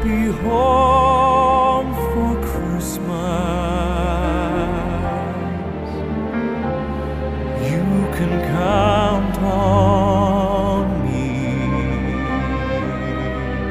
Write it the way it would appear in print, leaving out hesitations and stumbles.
be home for Christmas. You can count on